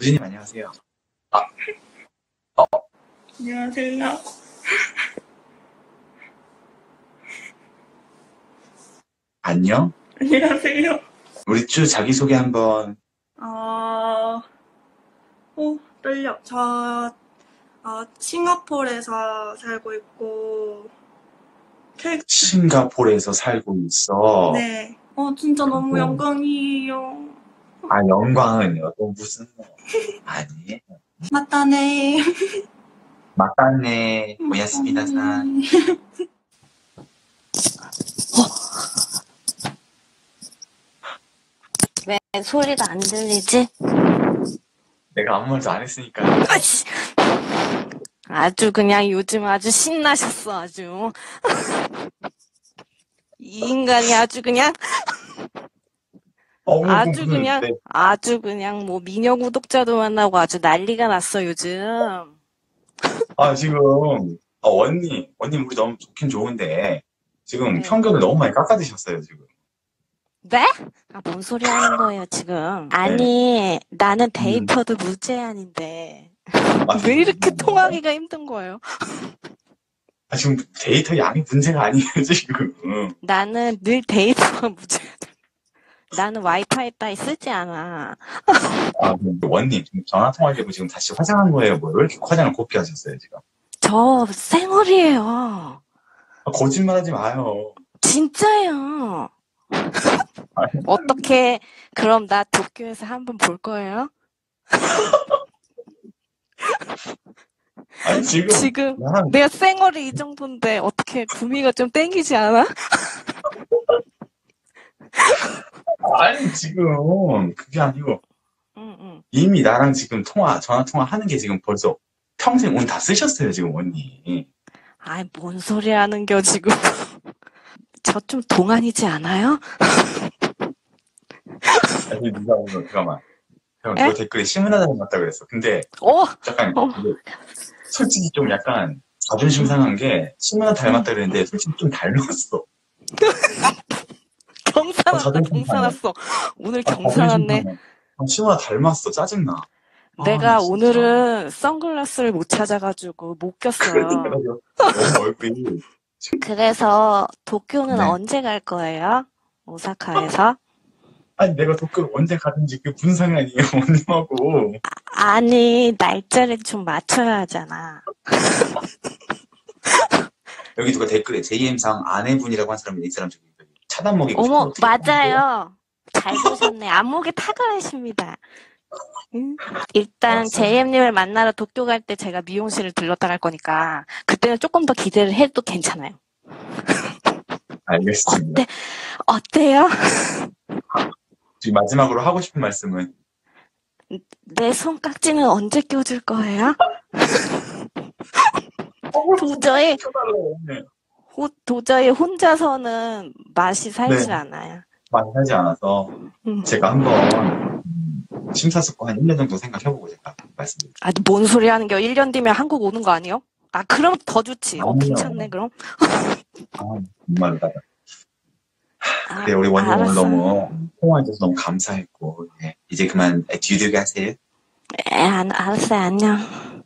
부진님 안녕하세요. 아, 어, 안녕하세요. 안녕? 안녕하세요. 우리 쭈 자기소개 한번. 어, 떨려. 싱가포르에서 살고 있고, 싱가포르에서 살고 있어. 네. 진짜 너무 뭐, 영광이에요. 영광은요. 또 무슨, 아니, 맞다네. 맞다네. 오야스미나산. 맞다네. 왜 소리가 안 들리지? 내가 아무 말도 안 했으니까. 아이씨. 아주 그냥 요즘 아주 신나셨어, 아주. 이 인간이 아주 그냥, 네. 아주 그냥 뭐 미녀 구독자도 만나고 아주 난리가 났어, 요즘. 지금, 원님 우리 너무 좋긴 좋은데, 지금 네. 편견을 너무 많이 깎아드셨어요, 지금. 네? 뭔 소리 하는 거예요, 지금. 아니, 나는 데이터도 무제한인데. 왜 이렇게 통하기가 힘든 거예요? 지금 데이터 양이 문제가 아니에요, 지금. 나는 늘 데이터가 무제한. 나는 와이파이 따위 쓰지 않아. 원님, 지금 전화통화 되고 지금 다시 화장한 거예요? 뭐, 왜 이렇게 화장을 곱게 하셨어요, 지금? 저 생얼이에요. 거짓말 하지 마요. 진짜요. 어떻게, 그럼 나 도쿄에서 한번 볼 거예요? 아니, 지금. 내가 생얼이 이 정도인데 어떻게 구미가 좀 땡기지 않아? 아니, 지금, 그게 아니고. 응. 이미 나랑 지금 전화통화 하는 게 지금 벌써 평생 온 다 쓰셨어요, 지금 원님. 아이, 뭔 소리 하는겨, 지금. 저 좀 동안이지 않아요? 아니, 누가 오늘, 잠깐만. 누가 댓글에 시문화 닮았다 그랬어. 근데, 약간, 솔직히 좀 약간 자존심 상한 게, 시문화 닮았다 그랬는데, 솔직히 좀 닮았어. 경사났어. 오늘 경사났네. 시문화 닮았어. 짜증나. 내가 오늘은 선글라스를 못 찾아가지고 못 꼈어요. 너무 얼굴이. 그래서 도쿄는 언제 갈 거예요? 오사카에서? 아니, 내가 도쿄를 언제 가든지 그게 무슨 상관이에요, 원님하고. 아니, 날짜를 좀 맞춰야 하잖아. 여기 누가 댓글에 JM상 아내분이라고 한 사람이 이 사람 저기 차단 먹이고 어머, 맞아요. 잘 보셨네. 안목이 탁월하십니다. 일단 JM님을 만나러 도쿄 갈 때 제가 미용실을 들렀다 갈 거니까 그때는 조금 더 기대를 해도 괜찮아요. 알겠습니다. 어때요? 지금 마지막으로 하고 싶은 말씀은? 내 손깍지는 언제 껴줄 거예요? 도저히 혼자서는 맛이 살지 않아요. 맛이 살지 않아서 제가 한번 심사숙고 한 1년 정도 생각해보고 제가 말씀드릴게요. 아니, 뭔 소리 하는 겨? 1년 뒤면 한국 오는 거 아니요? 그럼 더 좋지. 괜찮네, 그럼. 정말로 다. 그래, 우리 원님 오늘 너무 통화해줘서 너무 감사했고, 이제 그만 뒤들게 하세요. 알았어요. 안녕.